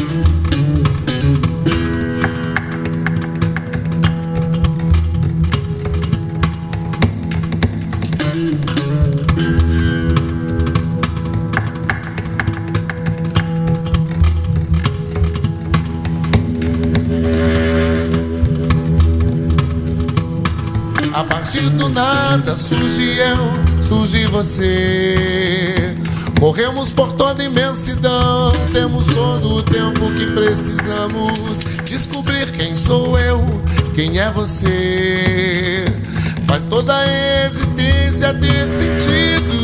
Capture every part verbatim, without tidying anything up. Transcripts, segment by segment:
A partir do nada surge eu, surge você. Corremos por toda imensidão, temos todo o tempo que precisamos. Descobrir quem sou eu, quem é você, faz toda a existência ter sentido.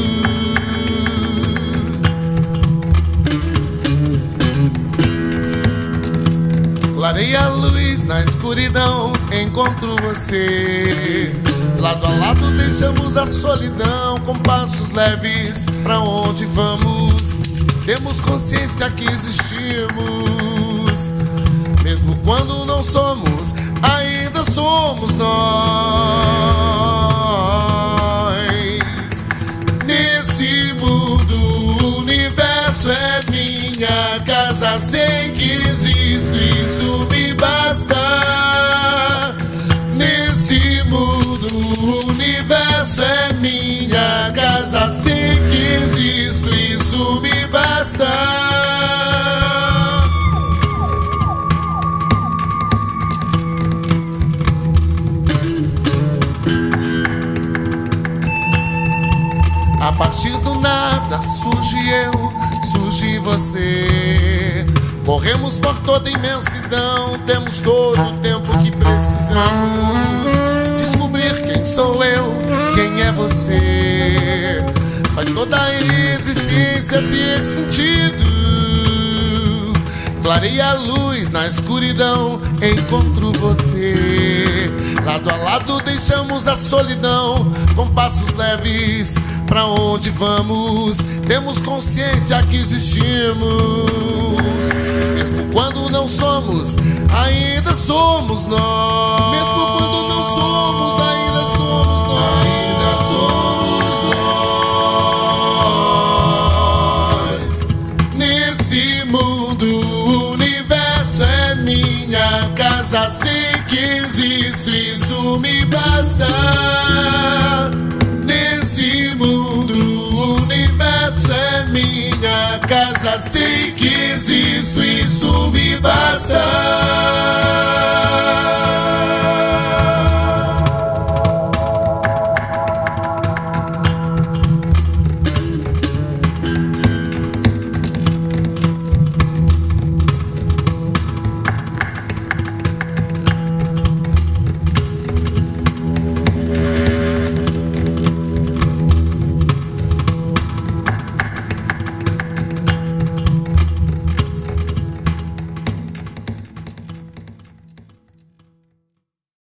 Clareia a luz na escuridão, encontro você. Lado a lado deixamos a solidão, com passos leves pra onde vamos. Temos consciência que existimos, mesmo quando não somos, ainda somos nós. Nesse mundo, o universo é minha casa, sei que existo, isso me basta. Nesse mundo, o universo é minha casa, sei que existo, isso me basta. A partir do nada surge eu, surge você. Corremos por toda imensidão, temos todo o tempo que precisamos. Descobrir quem sou eu, quem é você, faz toda a existência ter sentido. Clareia a luz na escuridão, encontro você. Lado a lado deixamos a solidão, com passos leves pra onde vamos. Temos consciência que existimos, mesmo quando não somos, ainda somos nós. Mesmo quando não somos, ainda somos nós. Ainda somos nós. Nesse mundo, o universo é minha casa, sei que existo, isso me basta. Nesse mundo, o universo é minha casa, sei que existo.